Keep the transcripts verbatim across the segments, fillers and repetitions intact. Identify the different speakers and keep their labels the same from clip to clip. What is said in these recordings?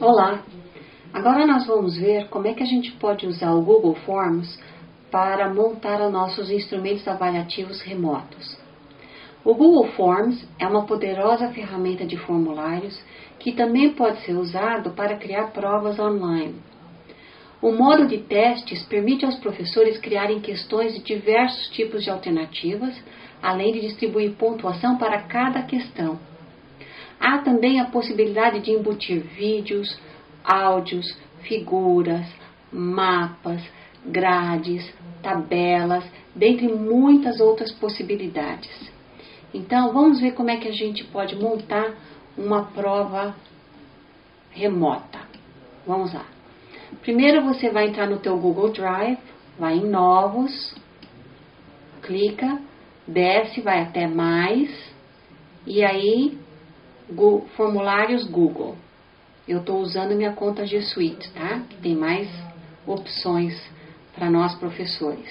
Speaker 1: Olá! Agora nós vamos ver como é que a gente pode usar o Google Forms para montar os nossos instrumentos avaliativos remotos. O Google Forms é uma poderosa ferramenta de formulários que também pode ser usado para criar provas online. O modo de testes permite aos professores criarem questões de diversos tipos de alternativas, além de distribuir pontuação para cada questão. Há também a possibilidade de embutir vídeos, áudios, figuras, mapas, grades, tabelas, dentre muitas outras possibilidades. Então, vamos ver como é que a gente pode montar uma prova remota. Vamos lá. Primeiro você vai entrar no teu Google Drive, vai em Novos, clica, desce, vai até Mais, e aí Go, Formulários Google. Eu estou usando minha conta G Suite, tá? Tem mais opções para nós professores.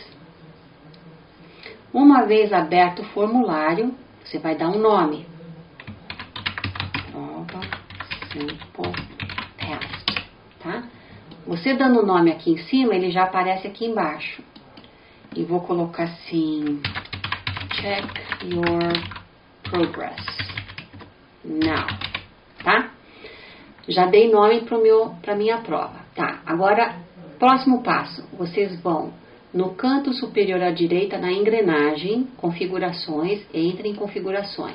Speaker 1: Uma vez aberto o formulário, você vai dar um nome. Prova Simple Test, tá? Você dando o nome aqui em cima, ele já aparece aqui embaixo. E vou colocar assim, check your progress now, tá? Já dei nome para a minha prova, tá? Agora, próximo passo, vocês vão no canto superior à direita, na engrenagem, configurações, entre em configurações.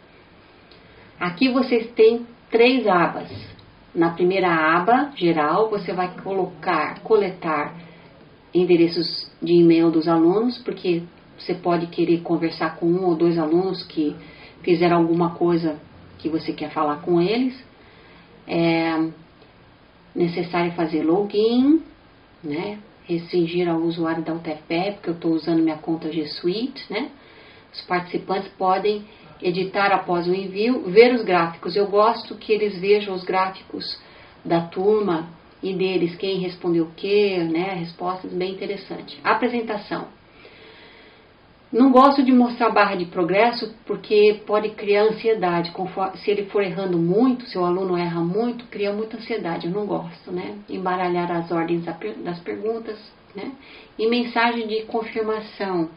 Speaker 1: Aqui vocês têm três abas. Na primeira aba, geral, você vai colocar, coletar endereços de e-mail dos alunos, porque você pode querer conversar com um ou dois alunos que fizeram alguma coisa que você quer falar com eles. É necessário fazer login, né? Restringir ao usuário da U T F P R, porque eu estou usando minha conta G Suite, né? Os participantes podem editar após o envio, ver os gráficos. Eu gosto que eles vejam os gráficos da turma e deles, quem respondeu o quê, né? Respostas bem interessantes. Apresentação. Não gosto de mostrar barra de progresso porque pode criar ansiedade. Conforme, se ele for errando muito, se o aluno erra muito, cria muita ansiedade. Eu não gosto, né? Embaralhar as ordens das perguntas, né? E mensagem de confirmação.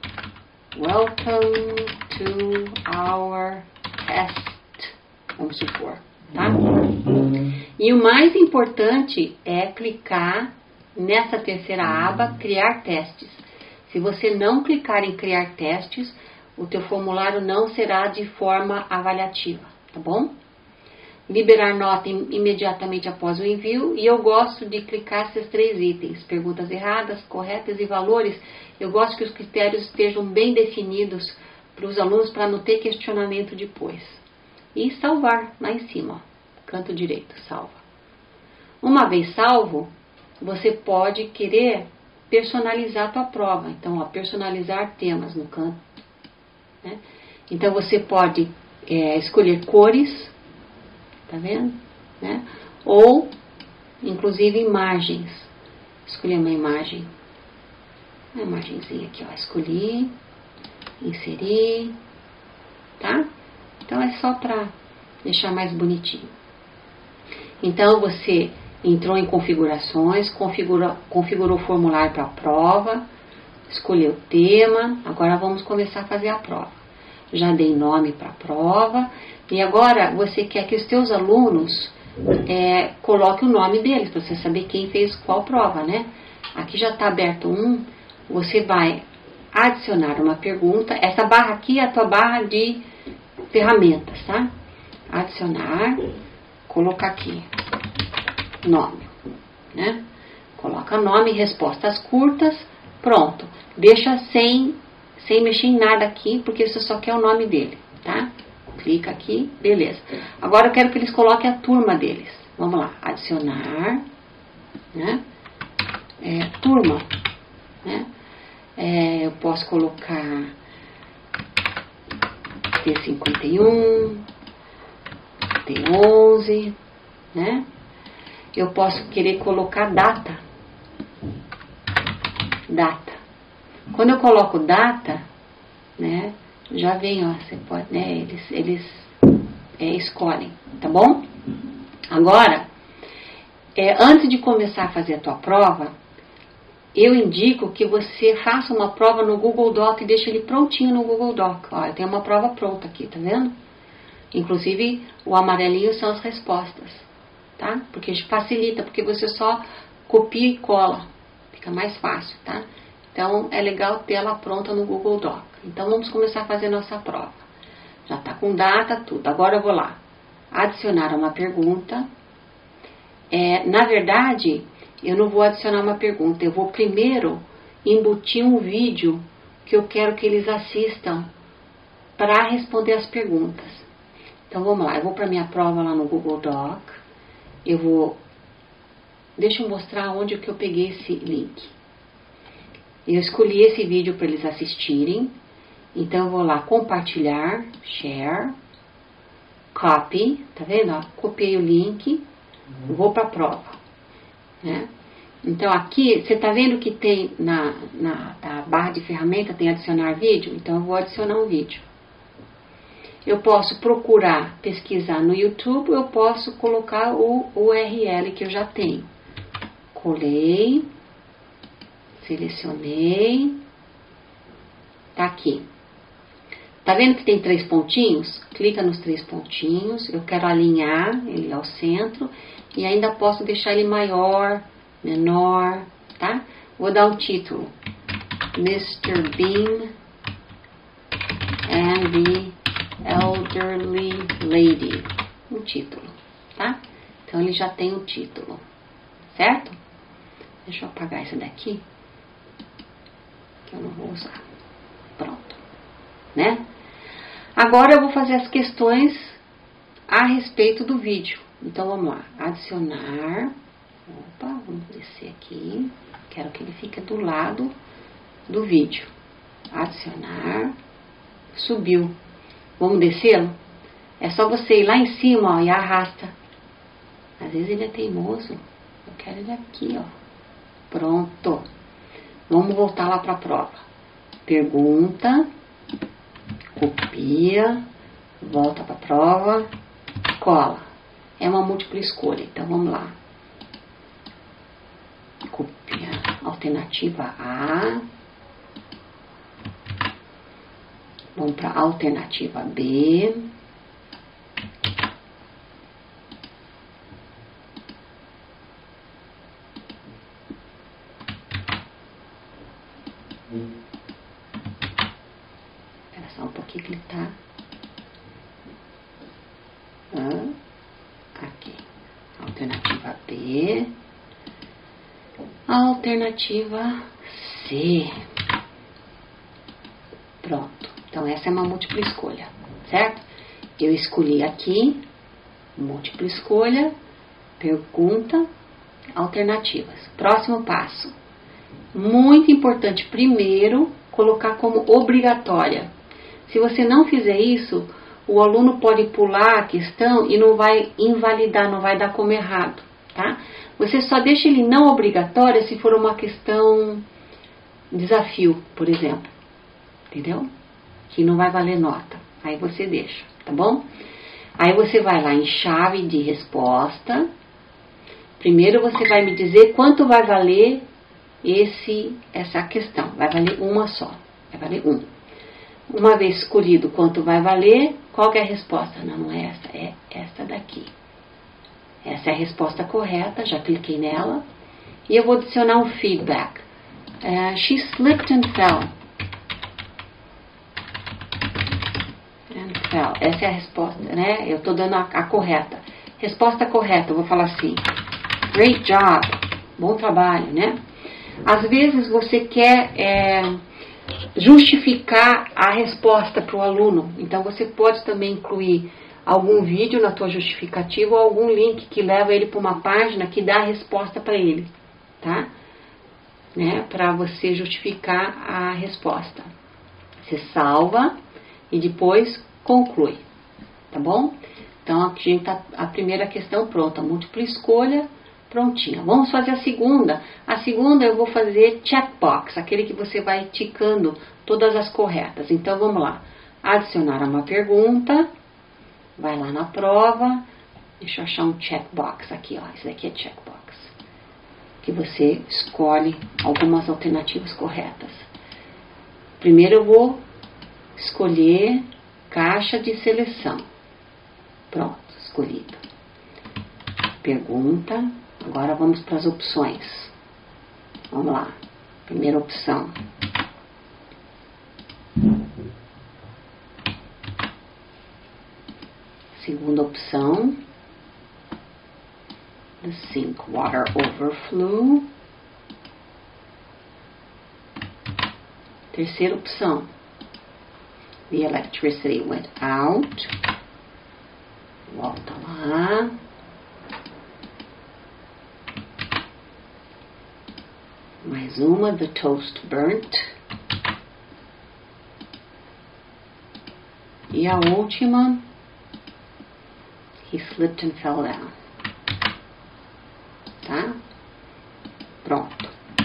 Speaker 1: Welcome to our test. Vamos supor, tá? E o mais importante é clicar nessa terceira aba, criar testes. Se você não clicar em criar testes, o teu formulário não será de forma avaliativa, tá bom? Liberar nota imediatamente após o envio, e eu gosto de clicar esses três itens, perguntas erradas, corretas e valores. Eu gosto que os critérios estejam bem definidos para os alunos, para não ter questionamento depois. E salvar lá em cima, ó, canto direito, salva. Uma vez salvo, você pode querer personalizar a tua prova. Então, ó, personalizar temas no canto, né? Então, você pode é, escolher cores, tá vendo? Né? Ou, inclusive, imagens. Escolher uma imagem. Uma imagenzinha aqui, ó. Escolhi, inserir, tá? Então, é só para deixar mais bonitinho. Então, você entrou em configurações, configurou, configurou o formulário para a prova, escolheu o tema, agora vamos começar a fazer a prova. Já dei nome para a prova, e agora você quer que os teus alunos é, coloquem o nome deles, para você saber quem fez qual prova, né? Aqui já está aberto um, você vai adicionar uma pergunta, essa barra aqui é a tua barra de ferramentas, tá? Adicionar, colocar aqui nome, né? Coloca nome, respostas curtas, pronto. Deixa sem, sem mexer em nada aqui, porque você só quer o nome dele, tá? Clica aqui, beleza. Agora eu quero que eles coloquem a turma deles. Vamos lá, adicionar, né? É, turma, né? É, eu posso colocar T cinquenta e um, T onze, né? Eu posso querer colocar data. Data. Quando eu coloco data, né, já vem, ó, você pode, né, eles, eles é, escolhem, tá bom? Agora, é, antes de começar a fazer a tua prova, eu indico que você faça uma prova no Google Doc e deixe ele prontinho no Google Doc. Olha, tem uma prova pronta aqui, tá vendo? Inclusive, o amarelinho são as respostas, tá? Porque facilita, porque você só copia e cola. Fica mais fácil, tá? Então, é legal ter ela pronta no Google Doc. Então, vamos começar a fazer nossa prova. Já tá com data, tudo. Agora eu vou lá. Adicionar uma pergunta. É, na verdade, eu não vou adicionar uma pergunta. Eu vou primeiro embutir um vídeo que eu quero que eles assistam para responder as perguntas. Então, vamos lá. Eu vou para minha prova lá no Google Doc. Eu vou... Deixa eu mostrar onde que eu peguei esse link. Eu escolhi esse vídeo para eles assistirem. Então, eu vou lá, compartilhar, share, copy, tá vendo? Ó, copiei o link, vou para a prova, né? Então, aqui, você tá vendo que tem na, na, na barra de ferramenta, tem adicionar vídeo? Então, eu vou adicionar um vídeo. Eu posso procurar, pesquisar no YouTube, eu posso colocar o U R L que eu já tenho. Colei, selecionei, tá aqui. Tá vendo que tem três pontinhos? Clica nos três pontinhos, eu quero alinhar ele ao centro e ainda posso deixar ele maior, menor, tá? Vou dar um título. mister Bean and the Elderly Lady. Um título, tá? Então ele já tem um título, certo? Deixa eu apagar esse daqui, que eu não vou usar. Pronto, né? Agora eu vou fazer as questões a respeito do vídeo. Então vamos lá, adicionar. Opa, vamos descer aqui. Quero que ele fique do lado do vídeo. Adicionar. Subiu. Vamos descê-lo? É só você ir lá em cima, ó, e arrasta. Às vezes ele é teimoso. Eu quero ele aqui, ó. Pronto. Vamos voltar lá para a prova. Pergunta. Copia. Volta para a prova. Cola. É uma múltipla escolha. Então vamos lá. Copia. Alternativa A. Vamos para a alternativa B. Espera só um pouquinho que ele tá. Ah, aqui. Alternativa B. Alternativa C. Pronto. Então, essa é uma múltipla escolha, certo? Eu escolhi aqui, múltipla escolha, pergunta, alternativas. Próximo passo. Muito importante, primeiro, colocar como obrigatória. Se você não fizer isso, o aluno pode pular a questão e não vai invalidar, não vai dar como errado, tá? Você só deixa ele não obrigatória se for uma questão desafio, por exemplo. Entendeu? Que não vai valer nota. Aí você deixa, tá bom? Aí você vai lá em chave de resposta. Primeiro você vai me dizer quanto vai valer esse, essa questão. Vai valer uma só. Vai valer um. Uma vez escolhido quanto vai valer, qual que é a resposta? Não, não é essa, é essa daqui. Essa é a resposta correta, já cliquei nela. E eu vou adicionar um feedback. Uh, she slipped and fell. Essa é a resposta, né? Eu tô dando a, a correta. Resposta correta, eu vou falar assim. Great job. Bom trabalho, né? Às vezes você quer é, justificar a resposta para o aluno. Então você pode também incluir algum vídeo na tua justificativa ou algum link que leva ele para uma página que dá a resposta para ele, tá? Né? Para você justificar a resposta. Você salva e depois conclui, tá bom? Então aqui a gente tá a primeira questão pronta, múltipla escolha, prontinha. Vamos fazer a segunda. A segunda eu vou fazer checkbox, aquele que você vai ticando todas as corretas. Então vamos lá. Adicionar uma pergunta, vai lá na prova, deixa eu achar um checkbox aqui, ó. Esse daqui é checkbox. que você escolhe algumas alternativas corretas. Primeiro eu vou escolher caixa de seleção. Pronto, escolhido. Pergunta. Agora vamos para as opções. Vamos lá. Primeira opção. Segunda opção. The sink water overflow. Terceira opção. The electricity went out. Volta lá. Mais uma. The toast burnt. E a última. He slipped and fell down. Tá? Pronto.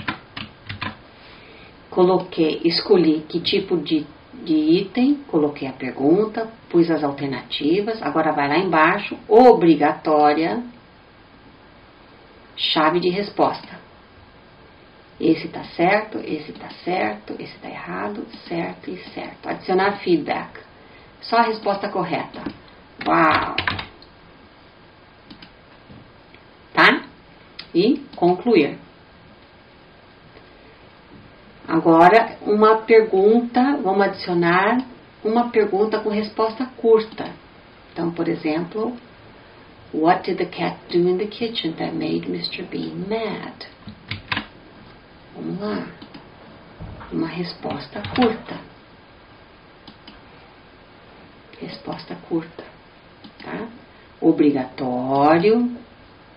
Speaker 1: Coloquei, escolhi que tipo de, de item, coloquei a pergunta, pus as alternativas, agora vai lá embaixo, obrigatória, chave de resposta. Esse tá certo, esse tá certo, esse tá errado, certo e certo. Adicionar feedback. Só a resposta correta. Uau! Tá? E concluir. Agora, uma pergunta, vamos adicionar uma pergunta com resposta curta. Então, por exemplo, what did the cat do in the kitchen that made mister Bean mad? Vamos lá. Uma resposta curta. Resposta curta. Tá? Obrigatório.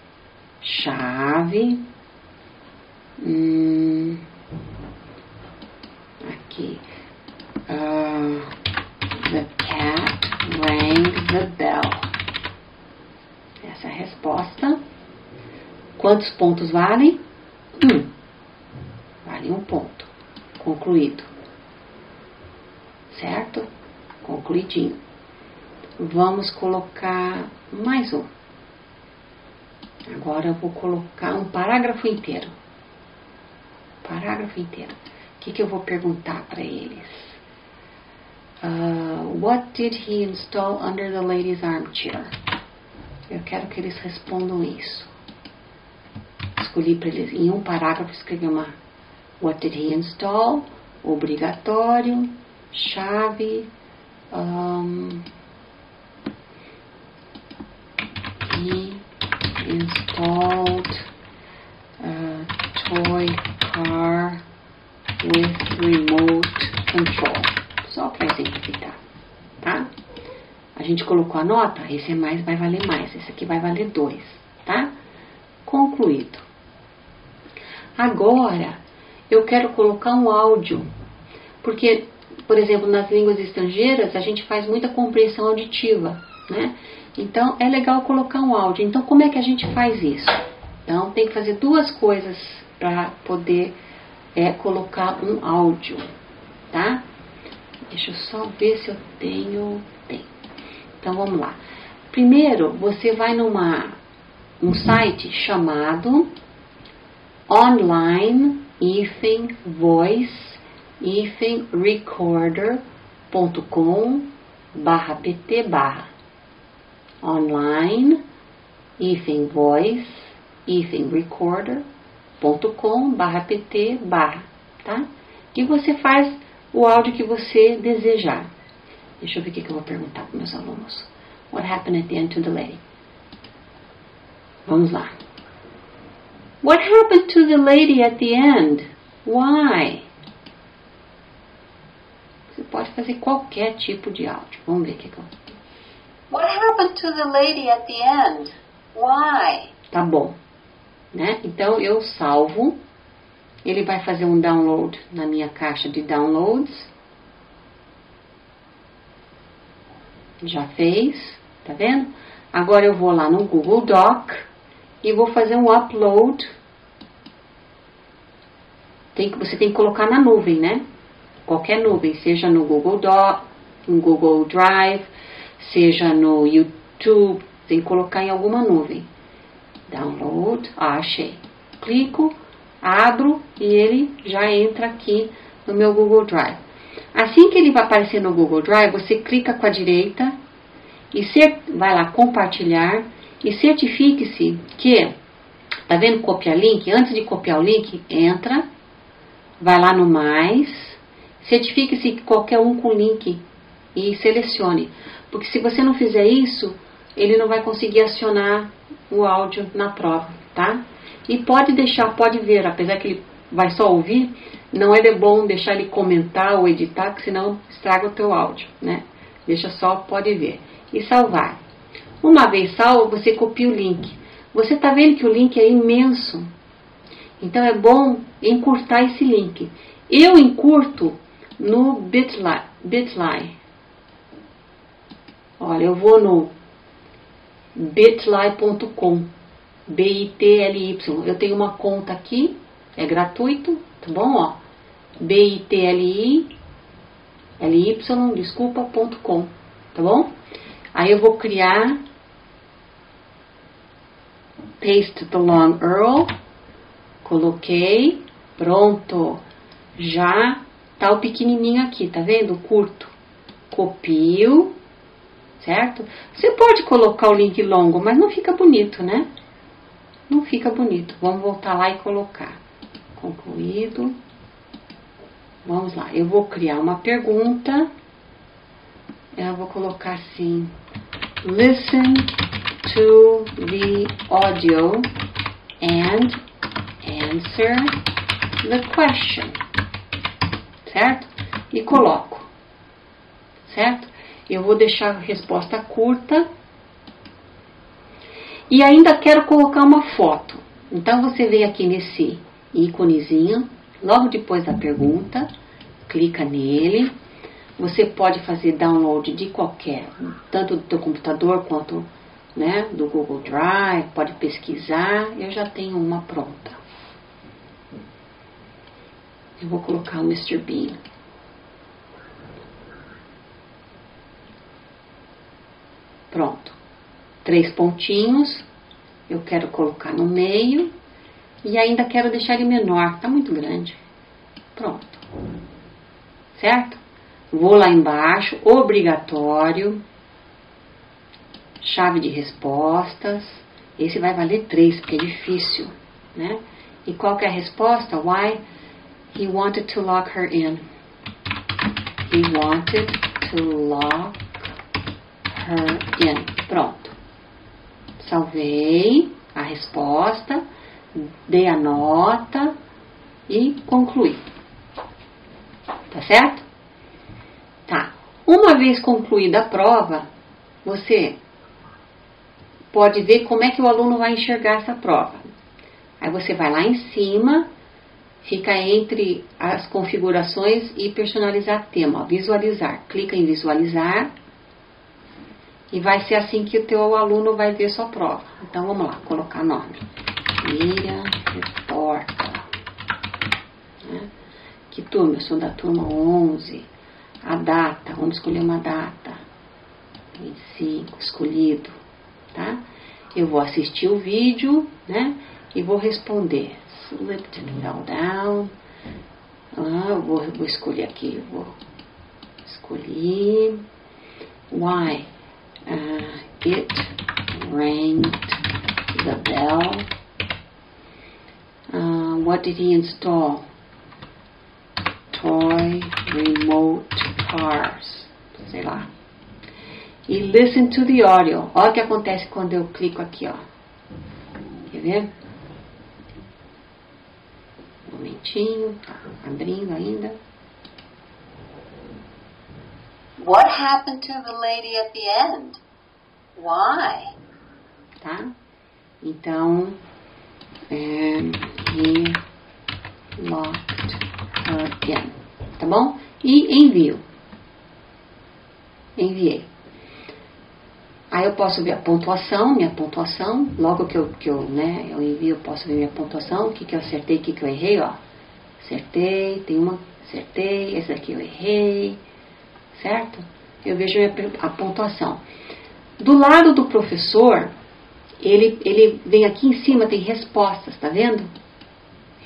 Speaker 1: Chave. Hum, aqui. Uh, the cat rang the bell. Essa é a resposta. Quantos pontos valem? Um. Vale um ponto. Concluído. Certo? Concluidinho. Vamos colocar mais um. Agora eu vou colocar um parágrafo inteiro. Parágrafo inteiro. O que, que eu vou perguntar para eles? Uh, what did he install under the lady's armchair? Eu quero que eles respondam isso. Escolhi para eles, em um parágrafo, escrever uma what did he install? Obrigatório. Chave. Um, he installed a toy car with remote control. Só para exemplificar, tá? A gente colocou a nota, esse é mais, vai valer mais, esse aqui vai valer dois, tá? Concluído. Agora, eu quero colocar um áudio, porque, por exemplo, nas línguas estrangeiras, a gente faz muita compreensão auditiva, né? Então, é legal colocar um áudio. Então, como é que a gente faz isso? Então, tem que fazer duas coisas para poder é, colocar um áudio, tá? Deixa eu só ver se eu tenho... Tem. Então, vamos lá. Primeiro, você vai numa um site chamado online voice recorder ponto com barra pt barra online voice recorder ponto com barra pt barra, tá? E você faz o áudio que você desejar. Deixa eu ver o que eu vou perguntar para meus alunos. What happened at the end to the lady? Vamos lá. What happened to the lady at the end? Why? Você pode fazer qualquer tipo de áudio. Vamos ver o que eu... What happened to the lady at the end? Why? Tá bom. Né? Então, eu salvo. Ele vai fazer um download na minha caixa de downloads. Já fez. Tá vendo? Agora eu vou lá no Google Doc e vou fazer um upload. Tem que, você tem que colocar na nuvem, né? Qualquer nuvem, seja no Google Doc, no Google Drive, seja no YouTube, tem que colocar em alguma nuvem. Download, ah, achei. clico, abro e ele já entra aqui no meu Google Drive. Assim que ele vai aparecer no Google Drive, você clica com a direita e cer- vai lá compartilhar e certifique-se que, tá vendo copiar link? Antes de copiar o link, entra, vai lá no mais, certifique-se que qualquer um com link e selecione. Porque se você não fizer isso, ele não vai conseguir acionar o áudio na prova, tá? E pode deixar, pode ver, apesar que ele vai só ouvir, não é bom deixar ele comentar ou editar, que senão estraga o teu áudio, né? Deixa só, pode ver. E salvar. Uma vez salvo, você copia o link. Você tá vendo que o link é imenso. Então é bom encurtar esse link. Eu encurto no Bitly. Bitly. Olha, eu vou no bitly ponto com. B I T L Y. Eu tenho uma conta aqui, é gratuito, tá bom? Ó, B I T L I L Y, desculpa, ponto com, tá bom? Aí eu vou criar paste the long U R L, coloquei, pronto, já tá o pequenininho aqui, tá vendo? Curto, copio, certo? Você pode colocar o link longo, mas não fica bonito, né? Não fica bonito. Vamos voltar lá e colocar. Concluído. Vamos lá. Eu vou criar uma pergunta. Eu vou colocar assim. Listen to the audio and answer the question. Certo? E coloco. Certo? Eu vou deixar a resposta curta. E ainda quero colocar uma foto. Então você vem aqui nesse íconezinho, logo depois da pergunta, clica nele. Você pode fazer download de qualquer, tanto do teu computador quanto, né, do Google Drive, pode pesquisar. Eu já tenho uma pronta. Eu vou colocar o mister Bean. Pronto. Três pontinhos, eu quero colocar no meio e ainda quero deixar ele menor, tá muito grande. Pronto. Certo? Vou lá embaixo, obrigatório, chave de respostas, esse vai valer três, porque é difícil, né? E qual que é a resposta? Why he wanted to lock her in. He wanted to lock her in. Pronto. Salvei a resposta, dei a nota e concluí. Tá certo? Tá. Uma vez concluída a prova, você pode ver como é que o aluno vai enxergar essa prova. Aí você vai lá em cima, fica entre as configurações e personalizar tema, ó, visualizar. Clica em visualizar. E vai ser assim que o teu aluno vai ver sua prova. Então, vamos lá, colocar nome. Miriam Repórter. Né? Que turma? Eu sou da turma onze. A data, vamos escolher uma data. vinte e cinco, escolhido. Tá? Eu vou assistir o vídeo, né? E vou responder. Select fell down. Ah, eu vou, vou escolher aqui. Eu vou escolher. Why? Uh, it rang the bell. Uh, what did he install? Toy remote cars. Sei lá. E listen to the audio. Olha o que acontece quando eu clico aqui, ó. Quer ver? Um momentinho. Tá abrindo ainda. What happened to the lady at the end? Why? Tá? Então, and he locked her in. Tá bom? E envio. Enviei. Aí eu posso ver a pontuação, minha pontuação. Logo que eu, que eu, né, eu envio, eu posso ver minha pontuação. O que, que eu acertei, o que, que eu errei, ó. Acertei, tem uma, acertei, esse aqui eu errei. Certo? Eu vejo a pontuação. Do lado do professor, ele, ele vem aqui em cima, tem respostas, tá vendo?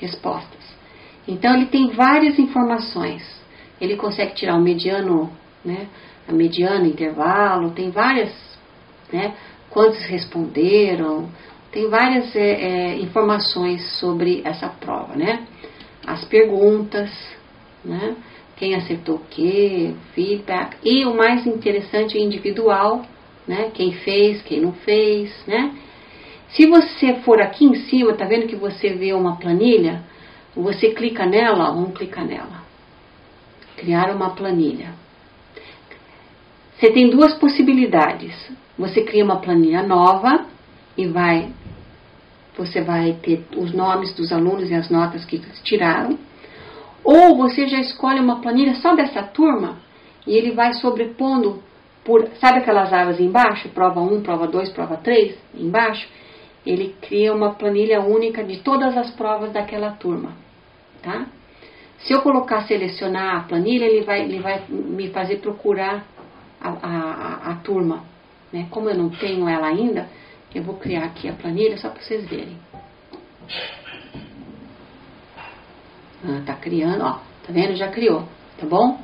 Speaker 1: respostas. Então ele tem várias informações. Ele consegue tirar o mediano, né, a mediana, intervalo, tem várias, né, quantos responderam, tem várias é, é, informações sobre essa prova, né? As perguntas, né? Quem acertou o quê, feedback, e o mais interessante, individual, né? Quem fez, quem não fez, né? Se você for aqui em cima, tá vendo que você vê uma planilha? Você clica nela, ó, vamos clicar nela. Criar uma planilha. Você tem duas possibilidades. Você cria uma planilha nova e vai, você vai ter os nomes dos alunos e as notas que tiraram. Ou você já escolhe uma planilha só dessa turma e ele vai sobrepondo, por, sabe aquelas abas embaixo? Prova um, prova dois, prova três, embaixo. Ele cria uma planilha única de todas as provas daquela turma, tá? Se eu colocar selecionar a planilha, ele vai, ele vai me fazer procurar a, a, a turma, né? Como eu não tenho ela ainda, eu vou criar aqui a planilha só para vocês verem. Ah, tá criando, ó, tá vendo? Já criou, tá bom?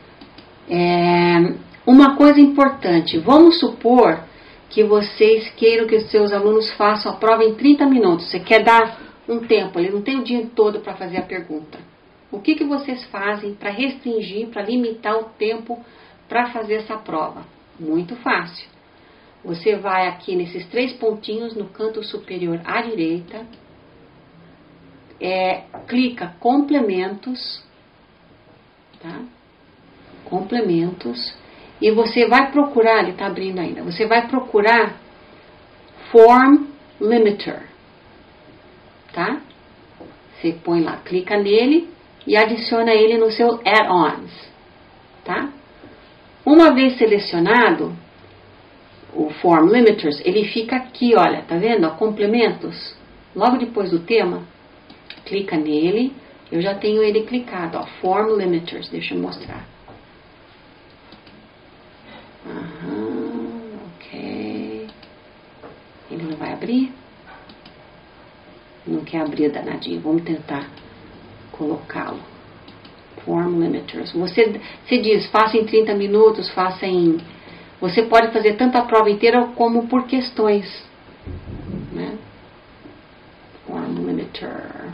Speaker 1: É, uma coisa importante, vamos supor que vocês queiram que os seus alunos façam a prova em trinta minutos. Você quer dar um tempo, ele não tem o dia todo para fazer a pergunta. O que, que vocês fazem para restringir, para limitar o tempo para fazer essa prova? Muito fácil. Você vai aqui nesses três pontinhos no canto superior à direita, é, clica complementos, tá? Complementos. E você vai procurar, ele está abrindo ainda, você vai procurar Form Limiter, tá? Você põe lá, clica nele e adiciona ele no seu add-ons, tá? Uma vez selecionado o Form Limiters, ele fica aqui, olha, tá vendo? Ó, complementos, logo depois do tema, clica nele, eu já tenho ele clicado, ó, Form Limiters, deixa eu mostrar. Aham, ok. Ele não vai abrir? Não quer abrir, danadinho. Vamos tentar colocá-lo. Form Limiters. Você, você diz, faça em trinta minutos, faça em... Você pode fazer tanto a prova inteira como por questões, né? Form Limiter.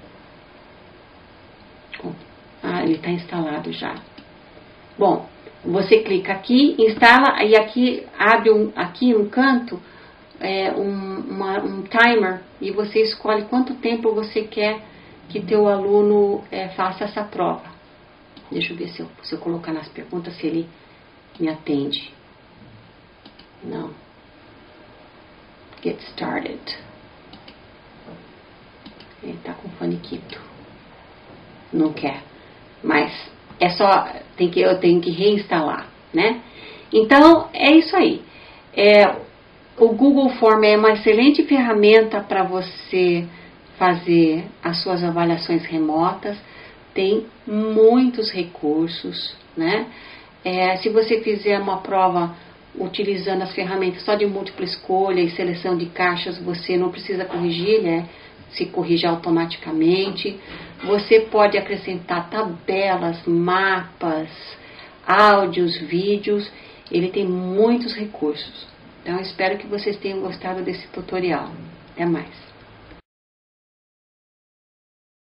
Speaker 1: Ah, ele está instalado já. Bom, você clica aqui, instala, e aqui abre um, aqui no canto é, um, uma, um timer, e você escolhe quanto tempo você quer que teu aluno é, faça essa prova. Deixa eu ver se eu, se eu colocar nas perguntas se ele me atende. Não. Get started. Ele está com faniquito. Não quer. Mas é só, tem que, eu tenho que reinstalar, né? Então, é isso aí. É, o Google Form é uma excelente ferramenta para você fazer as suas avaliações remotas. Tem muitos recursos, né? É, se você fizer uma prova utilizando as ferramentas só de múltipla escolha e seleção de caixas, você não precisa corrigir, né? Se corrige automaticamente. Você pode acrescentar tabelas, mapas, áudios, vídeos. Ele tem muitos recursos. Então, eu espero que vocês tenham gostado desse tutorial. Até mais.